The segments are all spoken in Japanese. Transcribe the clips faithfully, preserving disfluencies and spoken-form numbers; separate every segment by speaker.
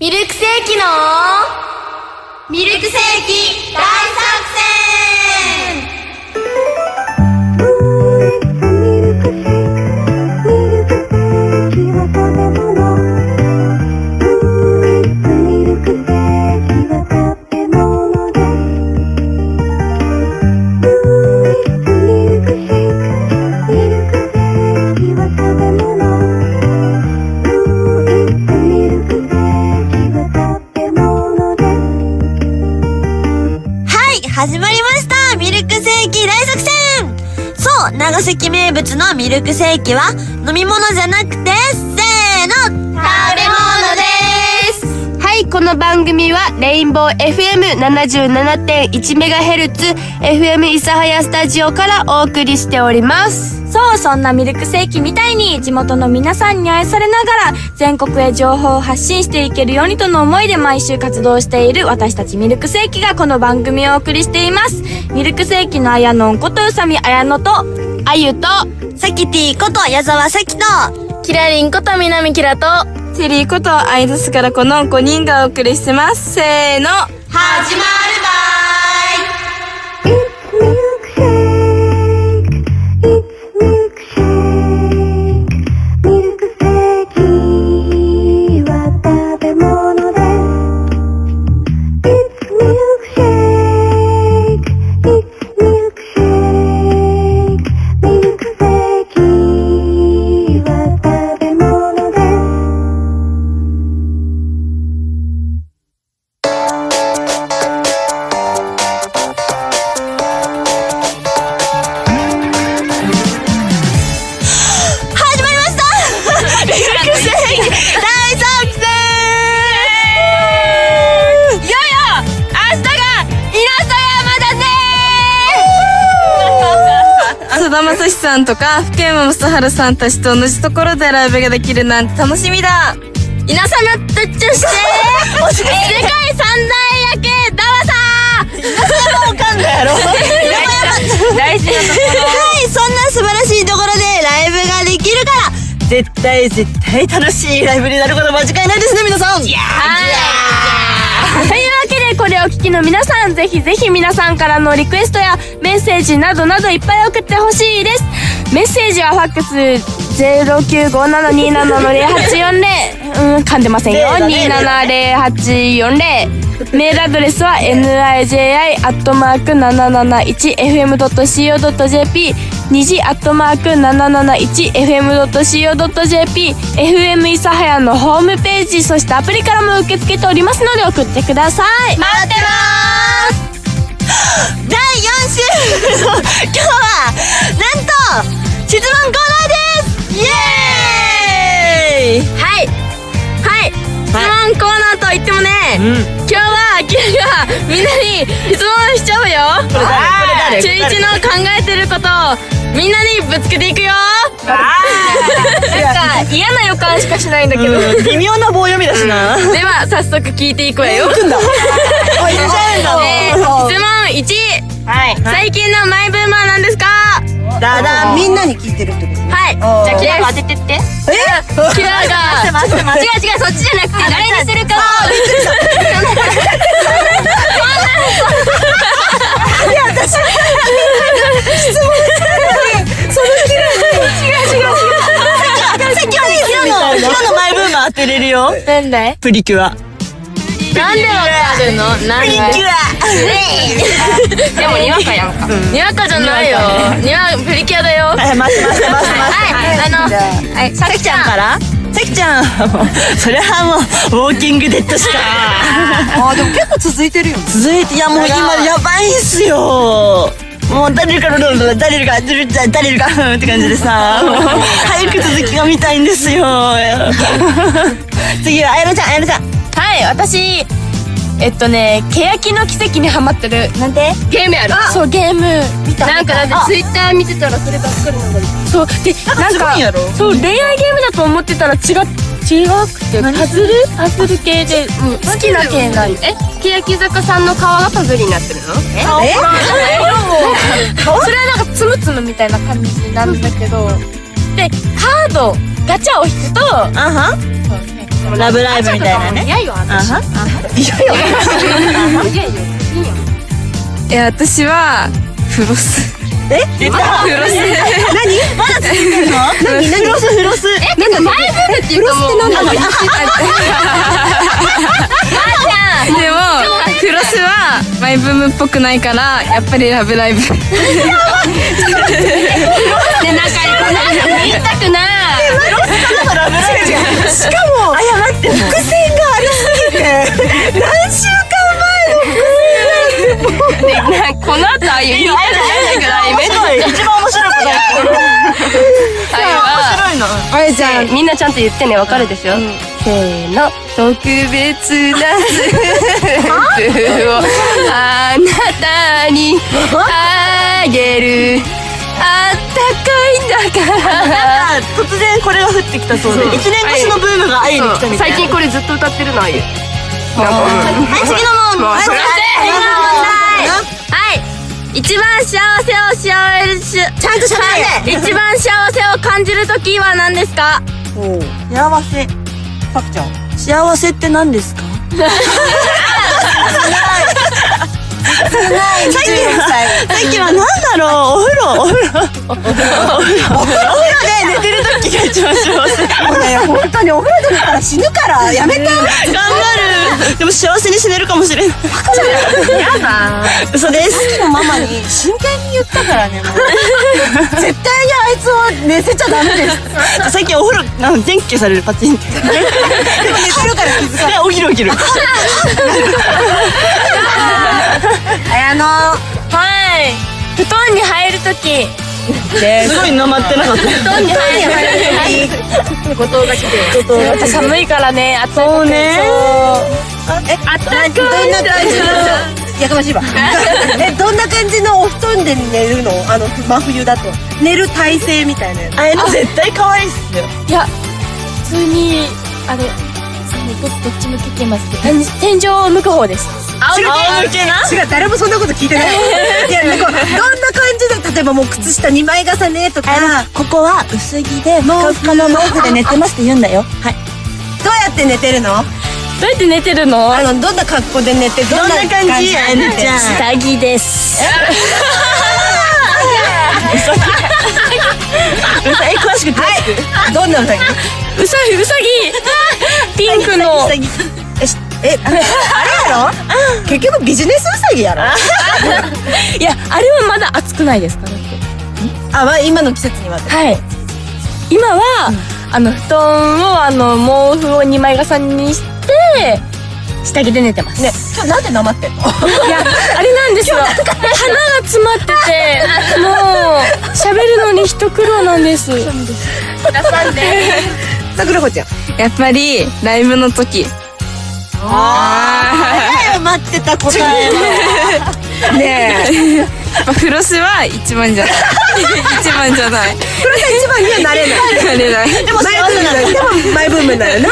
Speaker 1: ミルクセーキのミルクセーキ大作戦。
Speaker 2: 始まりました。ミルクセーキ大作戦。そう、長崎名物のミルクセーキは飲み物じゃなくて、せーの、食べ物です。
Speaker 1: はい、この番組はレインボー エフエムななじゅうななてんいちメガヘルツ エフエム 諫早スタジオからお送りしております。
Speaker 3: そう、そんなミルクセーキみたいに地元の皆さんに愛されながら全国へ情報を発信していけるようにとの思いで毎週活動している私たちミルクセーキがこの番組をお送りしています。ミルクセーキのあやのんことうさみあやのと
Speaker 1: あゆと
Speaker 2: さきティこと矢沢さきと
Speaker 3: キラリンことみなみきらと
Speaker 1: セリーことアイドスからこのごにんがお送りしてます。せーの、始まるばまさしさんとか福山雅治さんたちと同じところでライブができるなんて楽しみだ。
Speaker 3: 皆様とっちゃして世界三大夜景だわさー。
Speaker 2: 皆様わかんないやろ
Speaker 3: 大事なところ。
Speaker 2: はい、そんな素晴らしいところでライブができるから絶対絶対楽しいライブになること間違いないですね、皆さん。いや
Speaker 3: ーというわけでこれを聞きの皆さん、ぜひぜひ皆さんからのリクエストやメッセージなどなどいっぱい送ってほしいです。メッセージはファックス ゼロきゅうごななにーななのゼロはちよんゼロ うん、噛んでませんよ。にーななゼロはちよんゼロ。メールアドレスは ナイジェイアイ アットマーク なななないち エフエム ドット シーオー ドット ジェーピー にじ アットマーク なななないち エフエム ドット シーオー ドット ジェーピー エフエム 諫早のホームページ、そしてアプリからも受け付けておりますので送ってください。
Speaker 2: 待ってまーす。だいよん週の今日はなんと質問コーナーです。イエーイ。
Speaker 3: はいはい、質問コーナーといってもね、うん、今日はアキラがみんなに質問しちゃうよ。
Speaker 2: これ誰？
Speaker 3: 中一の考えてることをみんなにぶつけていくよ。なんか嫌な予感しかしないんだけど、うん、
Speaker 2: 微妙な棒読みだしな。
Speaker 3: では早速聞いていくわよ。
Speaker 2: 行くんだ。おい、行っちゃうんだ。
Speaker 3: えー、質問いち、はい、最近のマイブーマーなんですか？
Speaker 2: だだ、みんなに聞いてるってことね。
Speaker 3: はい、じゃあキラが当ててって。え？キラが違う違う、そっちじゃなくて誰にするかを。
Speaker 2: いや、私質問そのキラ違う違う違う。さっきはキラのキラのマイブーム当てれるよ。
Speaker 3: なんだい？
Speaker 2: プリキュア。
Speaker 3: なんでわかるの？なんで？
Speaker 2: プリキュア。
Speaker 3: でもにわかやんか。にわかじゃないよ。にわプリキュアだよ。
Speaker 2: はい、待って待って待って待って。
Speaker 3: はい、あの、はい、
Speaker 2: さきちゃんから。さきちゃん、それはもうウォーキングデッドしか。あ、でも結構続いてるよ。続いて、いやもう今やばいんすよ。もう誰か誰か誰か誰かって感じでさ、早く続きが見たいんですよ。次はあやのちゃん、あやのちゃん。
Speaker 3: はい、私えっとね、ケヤキの奇跡にハマってる。
Speaker 2: なんで？
Speaker 3: ゲームやる。そう、ゲーム見た。なんかだってツイッター見てたらそればっかりなんだよ。そうで、なんかそう恋愛ゲームだと思ってたら違違くてパズルパズル系で、うん、好きな系なん。え、ケヤキ坂さんの顔がパズルになってるの？え？え？それはなんかつむつむみたいな感じなんだけど、でカードガチャを引くと、あは。
Speaker 2: ラブライブみたいなね。
Speaker 3: いやいや、私。
Speaker 2: いやいや。
Speaker 4: いや、私はフロス。
Speaker 2: え？出た。
Speaker 4: フロス。
Speaker 2: 何？まだ続いてるの？何？フロスフロス。
Speaker 3: え、なんか前ブームっていうかもう。
Speaker 4: でもフロスはマイブームっぽくないからやっぱりラブライブ。でなんか
Speaker 3: この後言いたくない。
Speaker 2: しかも、あ、いや待って、伏線がありすぎて何週間前の伏線
Speaker 3: で、この後ああいう言いたくないぐらいめっちゃ
Speaker 2: 一番面白いことやってる。面白いの。
Speaker 1: あれじゃあみんなちゃんと言ってね、わかるでしょ。せーの、特別なスープをあなたにあげる。あったかいんだから。
Speaker 2: なんか突然これが降ってきたそうで、一年越しのブームが会いに来たみたいな。
Speaker 1: 最近これずっと歌ってるのあゆ。
Speaker 2: はい、次の問題。
Speaker 3: はい。一番幸せを幸せちゃんとしゃべれ。一番幸せを感じるときは何ですか？
Speaker 2: 幸せ。パクちゃん。幸せって何ですか？さっきはさっきは何だろう。お風呂お風呂お風呂で寝てる時が一番幸せ。もうね、本当にお風呂で寝たら死ぬからやめて。頑張る。でも幸せに死ねるかもしれない。やだ。嘘です。さっきのママに真剣に言ったからね。もう絶対にあいつを寝せちゃダメです。最近お風呂なんか電気消される、パチンって。でも寝てるから気づかない。起きる起きる。
Speaker 3: あのはい布団に入るとき
Speaker 2: すごいなまってなかった。
Speaker 3: 布団に入るとき後藤が来てやっぱ寒いからね、あとねえ、あったかいんだ
Speaker 2: やかましいわ。え、どんな感じのお布団で寝るの？あの真冬だと寝る体勢みたいな。あれの絶対可愛いっすよ。
Speaker 3: いや普通にあれどっち向けてますけど天井を向く方です。
Speaker 2: 青向けな？違う、誰もそんなこと聞いてない。いや、なんかどんな感じで、例えばもう靴下にまい重ねとか、ここは薄着でふかふかの毛布で寝てますって言うんだよ。はい。どうやって寝てるの？
Speaker 3: どうやって寝てるの？
Speaker 2: あのどんな格好で寝て、どんな感じ？あゆちゃん。
Speaker 3: 下着です。
Speaker 2: え、詳しく詳しく。どんなうさぎ？
Speaker 3: うさぎ、うさぎ。ピンクの。
Speaker 2: え、あれやろ？結局ビジネスウサギやろ？
Speaker 3: いや、あれはまだ暑くないですか？だって。
Speaker 2: あ、まあ今の季節には。
Speaker 3: はい。今は、あの布団をあの毛布をにまい重ねにして下着で寝てます。
Speaker 2: ね、今日なんでなまってんの？
Speaker 3: いや、あれなんですよ。鼻が詰まってて、もう喋るのに一苦労なんです。皆さんで。
Speaker 2: 桜子ちゃん。
Speaker 4: やっぱりライブの時。
Speaker 2: ああ、待ってた答えは。ねえ。
Speaker 4: フロスは一番じゃない。一番じゃない。
Speaker 2: フロスは一番にはなれない。
Speaker 4: なれない。
Speaker 2: でもマイブームなの。でもマイブームなのな。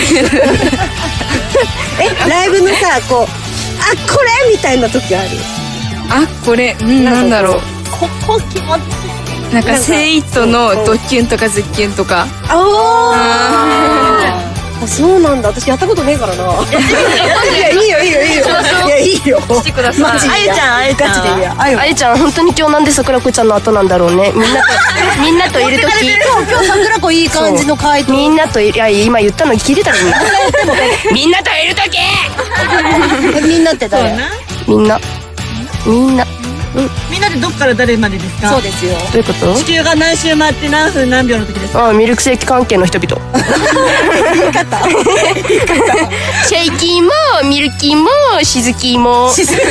Speaker 2: え、ライブのさ、こう、あ、これみたいな時ある。
Speaker 4: あ、これ、うん、なんだろう。
Speaker 2: ここ気持ちいい。
Speaker 4: なんかセイイットのドッキュンとかズッキュンとか。
Speaker 2: ああ。そうなんだ。私やったことねえからな。いや、いいよいいよいいよ。いや、いいよ。してください。あゆちゃん、あゆちゃん。ガチでいいや。
Speaker 1: あゆちゃん、本当に今日なんで桜子ちゃんの後なんだろうね。みんなと、みんなといるとき。
Speaker 2: 今日桜子いい感じの回答。
Speaker 1: みんなといる、いや、今言ったの聞いてたのに。みんなといるとき。
Speaker 2: みんなって誰？
Speaker 1: みんな。みんな。
Speaker 2: みんなでどっから誰までですか？そうですよ。
Speaker 1: どういうこと？
Speaker 2: 地球が何周回って何分何秒の時ですか？
Speaker 1: ああ、ミルクセーキ関係の人々。
Speaker 2: 言い方。
Speaker 1: シェイキーもミルキーもシズキーも。
Speaker 2: しずか。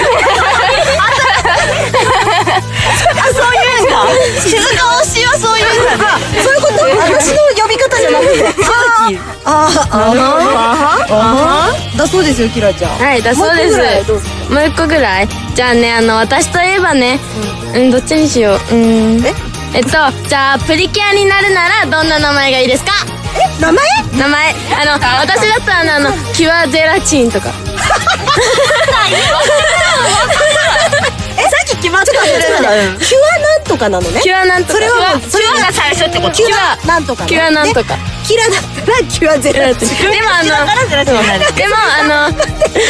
Speaker 2: あ、そういうんだ。しずか推しはそういうんだ。そういうこと？私の呼び方じゃなくて。ああ、ああ、だそうですよ、キラちゃん。
Speaker 3: はい、だそうです。もう一個ぐらい。じゃあね、あの私といえばね、うん、どっちにしよう。うん。え、えっと、じゃあプリキュアになるならどんな名前がいいですか？
Speaker 2: え、名前？
Speaker 3: 名前。あの私だったらあのキュアゼラチンとか。
Speaker 2: え、さっき決まってる。キュアなんとかなのね。
Speaker 3: キュアなんとか。
Speaker 2: それは
Speaker 3: キュアが最初ってこと。
Speaker 2: キュアなんとか。
Speaker 3: キュアなんとか。
Speaker 2: キラだったらキュアゼラチン。
Speaker 3: でもあの、でもあの、あの、ど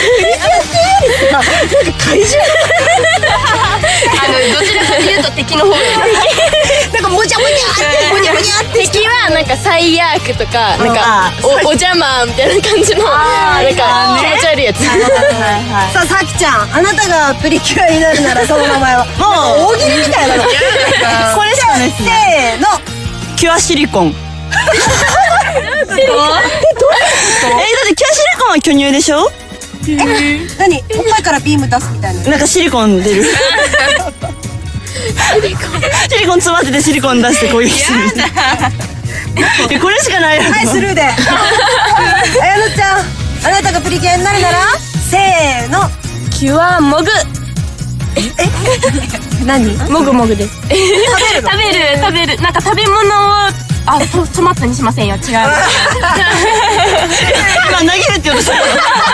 Speaker 3: ちらかというと敵の方
Speaker 2: なんかもじゃもじゃってもじゃもじゃって
Speaker 3: 敵はなんかサイヤークとかなんかお邪魔みたいな感じのなんか気持ち悪いやつ。
Speaker 2: さあさきちゃん、あなたがプリキュアになるならその名前はもう大喜利みたいなの。これしかないですね。せーの、キュアシリコン。え、だってキュアシリコンは巨乳でしょ。え、何、おっぱいからビーム出すみたいな。なんかシリコン出る。シリコン詰まっててシリコン出して攻撃する。これしかない。はい、スルーで。あやのちゃん、あなたがプリキュアになるならせーの、
Speaker 3: キュアモグ。
Speaker 2: え、何？
Speaker 3: モグモグです。食べる食べる食べるなんか食べ物をあ、トトマトにしませんよ。違う。今
Speaker 2: 投げるって言うとした。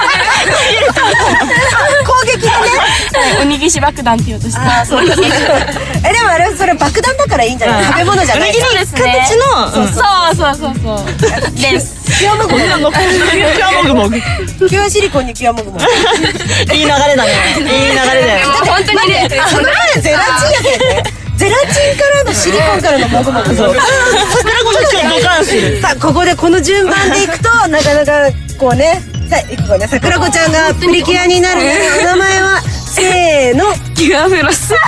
Speaker 2: 攻撃だね。
Speaker 3: おにぎし爆弾って言うとした。そうです。
Speaker 2: え、でもあれそれ爆弾だからいいんじゃない？食べ物じゃない。
Speaker 3: そうですね。
Speaker 2: 形の。
Speaker 3: そうそうそうそうです。
Speaker 2: キュアモグモグ。キュアモグモグ。キュアシリコンにキュアモグモグ。いい流れだね。いい流れだよ。
Speaker 3: 本当にね。
Speaker 2: それゼラチンやけんね。ゼラチンからのシリコンからのモグモグ。そう。桜子の今日ドカンする。さあここでこの順番でいくとなかなかこうね。さあいくわね。桜子ちゃんがプリキュアになるお名前はせーの。
Speaker 3: キュアフロス。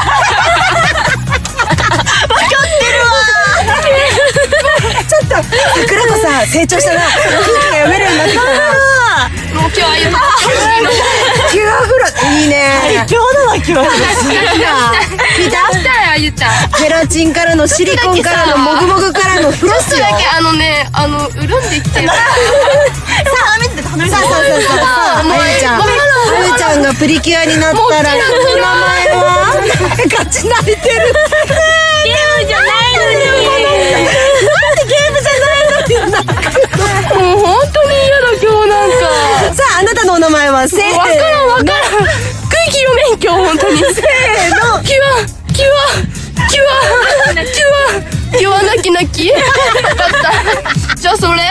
Speaker 2: ちょっと桜子さん成長したな。空気が読めるようになってきたな。
Speaker 3: もう今日は言う
Speaker 2: キュアフロスいいね。最強だわキュアフロス。
Speaker 3: 見たしたよゆうちゃん。
Speaker 2: ゼラチンからのシリコンからのモグモグからのフロスよ。
Speaker 3: だけあのねあの潤んできてる。さ
Speaker 2: あ見てた。さあさあさああゆちゃん、あゆちゃんがプリキュアになったら名前はガチ泣いてる。
Speaker 3: ゲームじゃないのに。
Speaker 2: なんでゲームじゃないのに泣くの。
Speaker 3: もう本当に嫌だ今日なんか。
Speaker 2: さああなたのお名前はせーの。
Speaker 3: わからんわからん。空気読めん今日本当に。せーの。キュアキュアキュアキュアキュア泣き泣き。分かった。じゃあそれ。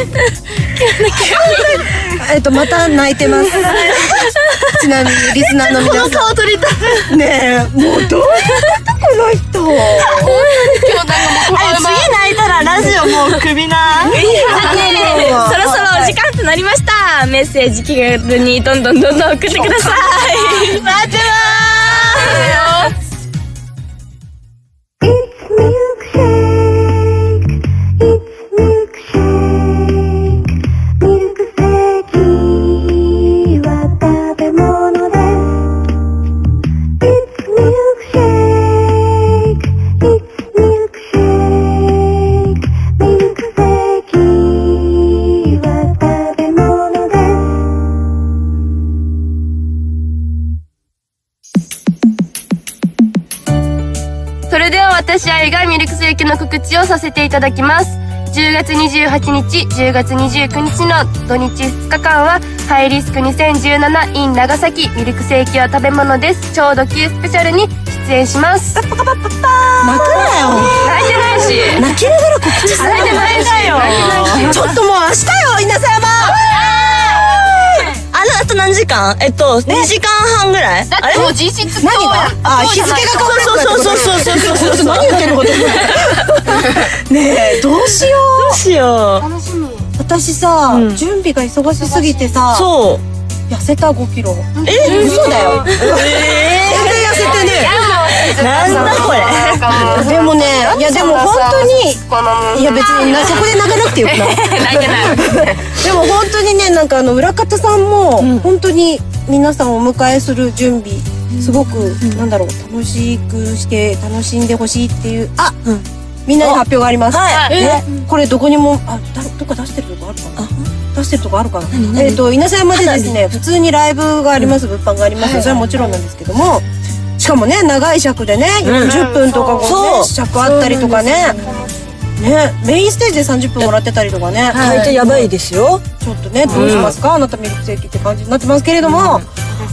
Speaker 2: えっとまた泣いてます。ちなみにリスナーの皆さん。この顔撮りたい。ねえもうどういうことこの人。
Speaker 3: 今日なんかもうトラウマ。
Speaker 2: 次泣いたらラジオもう首な。
Speaker 3: そろそろお時間となりました。メッセージ気軽にどんどんどんどん送ってください。
Speaker 2: 待ってます。
Speaker 1: 私あゆがミルクセーキの告知をさせていただきます。じゅうがつにじゅうはちにち、じゅうがつにじゅうくにちの土日ふつかかんはハイリスクにせんじゅうなな in 長崎ミルクセーキは食べ物です超ド級スペシャルに出演します。
Speaker 2: パパパパパ泣くなよ。
Speaker 1: 泣いてないし
Speaker 2: 泣けながら告知されてないよ。ちょっともう明日よ稲佐山。あのあと何時間？えっとにじかんはんぐらい。
Speaker 1: だってもう実質今日や。
Speaker 2: あ日付が変わる。そうそうそうそうそうそう。何言ってること。ねえどうしよう。どうしよう。
Speaker 1: 楽しみ。
Speaker 2: 私さ準備が忙しすぎてさ。そう。痩せたごキロ。え嘘だよ。え全然痩せてね。なんだこれ。でもねいやでも本当にいや別にそこで泣かなくてよくない。
Speaker 1: 泣いてない。
Speaker 2: でも本当にねなんかあの裏方さんも本当に皆さんをお迎えする準備すごくなんだろう楽しくして楽しんでほしいっていうあみんなに発表があります。ねこれどこにもあどっか出してるとこあるかな。出してるとこあるかな。えっと稲佐山でですね普通にライブがあります物販がありますそれはもちろんなんですけどもしかもね長い尺でねよんじゅっぷんとかこう尺あったりとかねねメインステージでさんじゅっぷんもらってたりとかね大体やばいですよ。ちょっとねどうしますかあなたミルクセーキって感じになってますけれども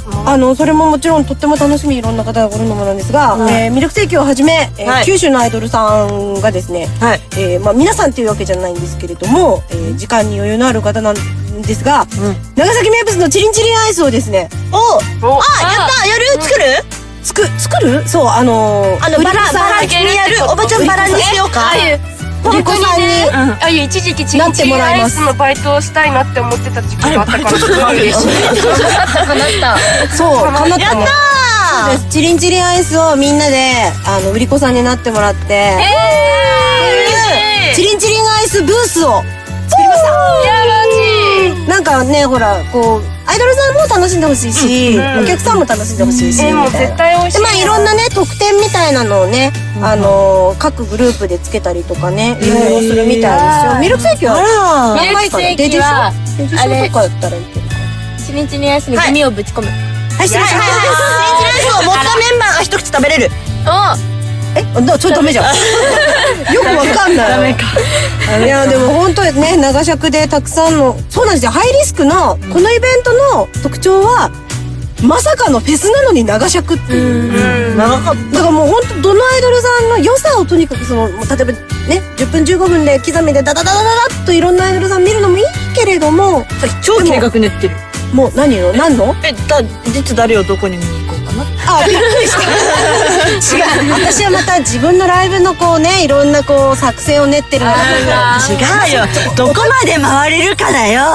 Speaker 5: あのそれももちろんとっても楽しみ、いろんな方が来るのもなんですが、
Speaker 2: うん
Speaker 5: えーミルクセーキをはじめ、えー
Speaker 2: はい
Speaker 5: 九州のアイドルさんがですね、
Speaker 2: はい。
Speaker 5: えーまあ、皆さんっていうわけじゃないんですけれども、えー時間に余裕のある方なんですが、長崎名物のチリンチリンアイスをですね、
Speaker 2: おあ、やったやる作る
Speaker 5: つく作るそうあのー、
Speaker 2: あの、バラ、バラ
Speaker 1: 売り子さん
Speaker 2: にやるおばちゃんバラにしようか。
Speaker 1: ああいう
Speaker 5: 売り子さんに
Speaker 1: ああいう一時期チリンチリンアイスのバイトをしたいなって思ってた時期があったからすごい嬉しい。
Speaker 5: そうかなったね。
Speaker 2: やった
Speaker 5: そうです。チリンチリンアイスをみんなであの売り子さんになってもらって、
Speaker 1: えー
Speaker 5: チリンチリンアイスブースを作りました。なんかね、ほらこうアイドルさんも楽しんでほしいし、お客さんも楽しんでほしいし、
Speaker 1: えーもう絶対美味しい
Speaker 5: でまあいろんなね特典みたいなのをね、あのー各グループでつけたりとかね、いろいろするみたいですよ。ミルクセーキは
Speaker 2: あら。
Speaker 3: ミルクセーキは
Speaker 5: デジショとかやったらいけるか。
Speaker 3: チリンチリンアイスにゴミをぶち込む。
Speaker 5: はい、失礼しま
Speaker 2: はいはいはい。チリンチリンアイスを持ったメンバーが一口食べれる。
Speaker 5: え、だ、それダメじゃん。よくわかんない。ダメか。いや、でも本当にね、長尺でたくさんの、そうなんですよ、ハイリスクの、このイベントの特徴は、まさかのフェスなのに長尺っていう。
Speaker 2: 長かっ
Speaker 5: だからもう本当どのアイドルさんの良さをとにかくその、もう例えばね、じゅっぷんじゅうごふんで刻みでダダダダダダッといろんなアイドルさん見るのもいいけれども、
Speaker 2: た。超計画練ってる。
Speaker 5: もう何よ、何の
Speaker 2: え、だ、実誰をどこに見に行こうかな。
Speaker 5: あ、びっくりした。違う。私はまた自分のライブのこうね、いろんなこう作戦を練ってるんだけど。
Speaker 2: 違うよ。どこまで回れるかだよ。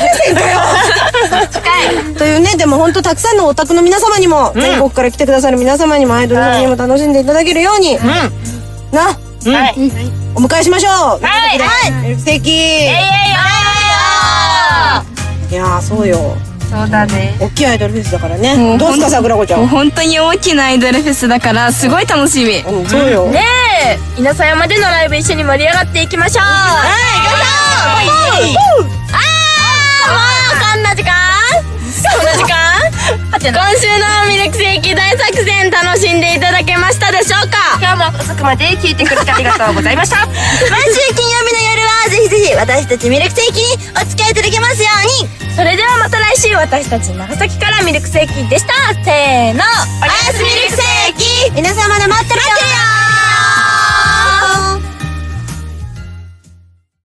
Speaker 5: というね、でも本当たくさんのオタクの皆様にも、全国から来てくださる皆様にもアイドルさんにも楽しんでいただけるように、な、
Speaker 1: はい。
Speaker 5: お迎えしましょう。
Speaker 1: はい
Speaker 5: はい。ミルクセーキ。いやー、そうよ。
Speaker 1: そうだね。
Speaker 5: 大きいアイドルフェスだから
Speaker 4: も
Speaker 5: ね。
Speaker 4: う
Speaker 5: どうすか、桜子ちゃん。
Speaker 4: もう本当に大きなアイドルフェスだからすごい楽しみ。
Speaker 5: うん、そうよ。
Speaker 3: ねえ、稲佐山でのライブ一緒に盛り上がっていきましょう。はい、行きましょう。あー、もうこんな時間こんな時間今週のミルクセーキ大作戦楽しんでいただけましたでしょうか？
Speaker 1: 今日も遅くまで聞いてくれてありがとうございました。
Speaker 2: 毎週金曜日の夜はぜひぜひ私たちミルクセーキにお付き合いいただけますように。
Speaker 3: それではまた来週、私たち長崎からミルクセーキでした。せーの、
Speaker 2: おやすみミルクセーキ皆様で待ってるよ。